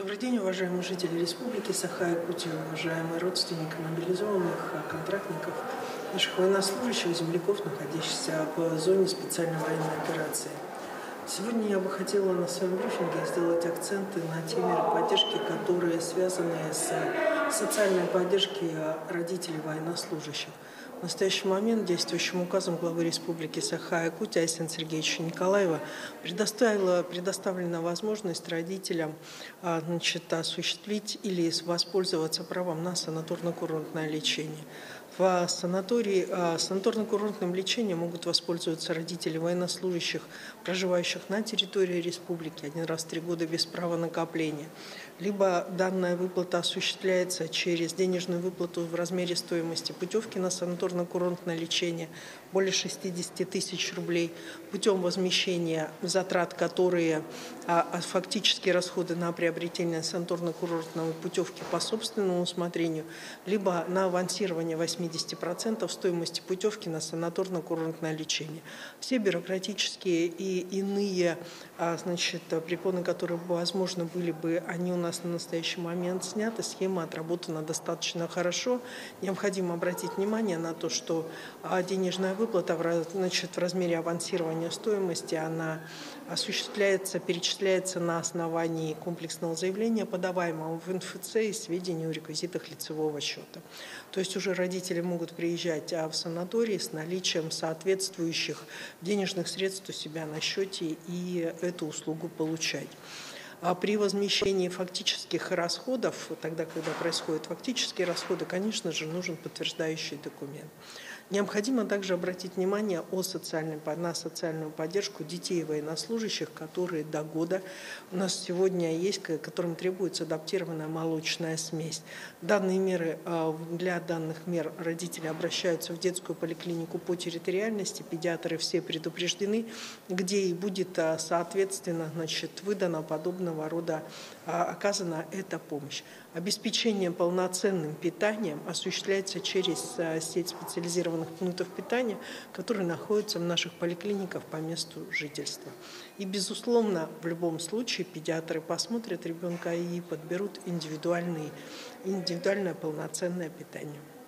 Добрый день, уважаемые жители Республики Саха-Якутия, уважаемые родственники мобилизованных, контрактников, наших военнослужащих, земляков, находящихся в зоне специальной военной операции. Сегодня я бы хотела на своем брифинге сделать акценты на те меры поддержки, которые связаны с социальной поддержкой родителей военнослужащих. В настоящий момент действующим указом главы Республики Саха-Якутия Айсена Сергеевича Николаева предоставлена возможность родителям осуществить или воспользоваться правом на санаторно-курортное лечение. В санаторно-курортным лечением могут воспользоваться родители военнослужащих, проживающих на территории республики 1 раз в 3 года без права накопления. Либо данная выплата осуществляется через денежную выплату в размере стоимости путевки на санаторно-курортное лечение более 60 тысяч рублей, путем возмещения затрат, которые фактически расходы на приобретение санаторно-курортной путевки по собственному усмотрению, либо на авансирование 80% стоимости путевки на санаторно-курортное лечение. Все бюрократические и иные препоны, которые, возможно, были бы, они у нас на настоящий момент сняты, схема отработана достаточно хорошо. Необходимо обратить внимание на то, что денежная выплата в размере авансирования стоимости, она осуществляется, перечисляется на основании комплексного заявления, подаваемого в НФЦ, и сведений о реквизитах лицевого счета. То есть уже родители могут приезжать в санаторий с наличием соответствующих денежных средств у себя на счете и эту услугу получать. А при возмещении фактических расходов, тогда, когда происходят фактические расходы, конечно же, нужен подтверждающий документ. Необходимо также обратить внимание на социальную поддержку детей военнослужащих, которые до года у нас сегодня есть, которым требуется адаптированная молочная смесь. Для данных мер родители обращаются в детскую поликлинику по территориальности, педиатры все предупреждены, где и будет, соответственно, выдана подобного рода, оказана эта помощь. Обеспечение полноценным питанием осуществляется через сеть специализированных пунктов питания, которые находятся в наших поликлиниках по месту жительства. И, безусловно, в любом случае педиатры посмотрят ребенка и подберут индивидуальное полноценное питание.